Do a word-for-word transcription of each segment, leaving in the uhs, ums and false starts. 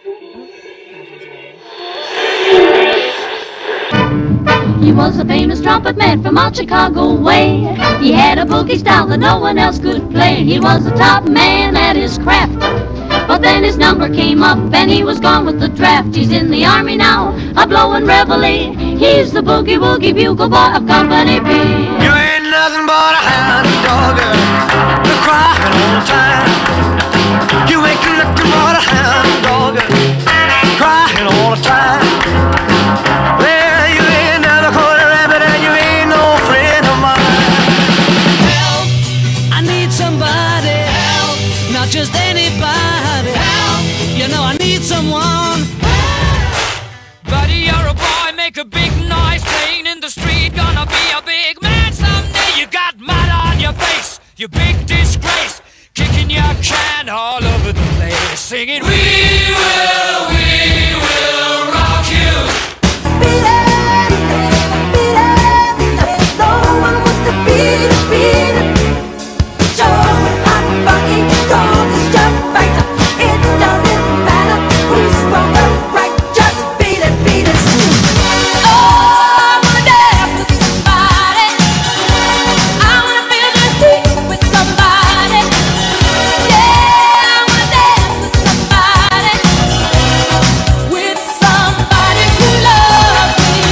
He was a famous trumpet man from out Chicago way. He had a boogie style that no one else could play. He was the top man at his craft, but then his number came up and he was gone with the draft. He's in the army now, a blowin' reveille. He's the boogie woogie bugle boy of Company B. You ain't nothing but a hound dog, you're crying all the time. You ain't nothing but a hound dog, crying all the time. Well, you ain't never caught a rabbit and you ain't no friend of mine. Help, I need somebody. Help, not just anybody. Help, you know I need someone. Buddy, you're a boy, make a big noise playing in the street. Gonna be a big man someday. You got mud on your face, you big disgrace. Kicking your can all over the place, singing, we will, we will rock you. Beat it, beat it, no one wants to beat it, beat it. Show hot buggy, don't jump right up. It doesn't matter who's wrong or right, just beat it, beat it. Oh, I wanna dance with somebody. I wanna feel the heat with somebody. Yeah, I wanna dance with somebody. With somebody who loves me.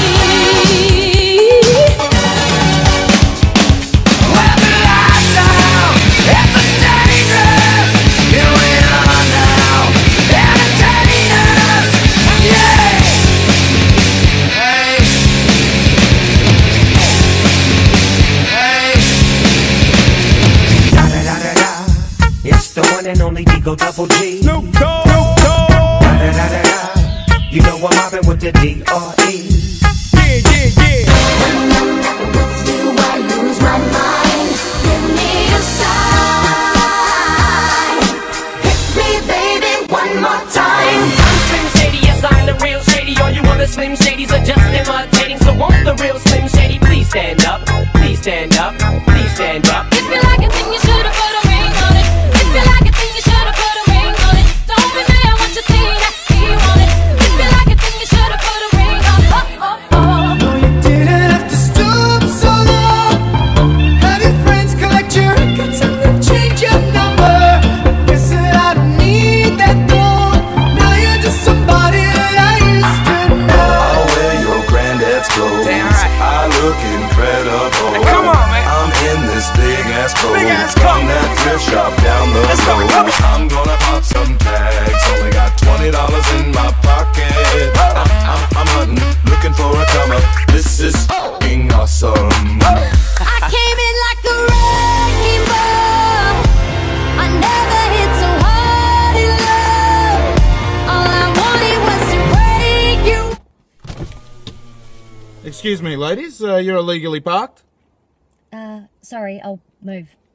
Well, the lights out, it's a dangerous. You ain't on now, entertain us, yeah. Hey, hey. Da da da da da. It's the one and only Digo Double G. Snoop Dogg. Da da da da da. You know I'm mobbing with the D R E. Yeah, yeah, yeah. Do I lose my mind? Give me a sign. Hit me, baby, one more time. I'm Slim Shady, yes I'm the real Shady. All you other Slim Shadys are just imitating. So won't the real Slim Shady please stand up? Please stand up, please stand up. If you like it, then you should've put a ring on it. If you like it, then you should've put a ring on it. Don't be mad, I want you to see that he want it. If you like it, then you should've put a ring on it. Oh, oh, oh. No, you didn't have to stoop so low. Have your friends collect your records and then change your number. Guess that I don't need that though. Now you're just somebody that I used to know. I'll wear your granddad's clothes. Damn right. I look incredible. Hey, come on, man. I'm in this big ass coat Big ass coat. from that thrift shop down the Let's go, road. come on. I'm gonna pop some tags. Only got twenty dollars in my pocket. I'm, I'm, I'm hunting, looking for a comer. This is f***ing awesome. I came in like a wrecking ball. I never hit so hard in love. All I wanted was to break you. Excuse me, ladies, uh, you're illegally parked. Uh, sorry, I'll move.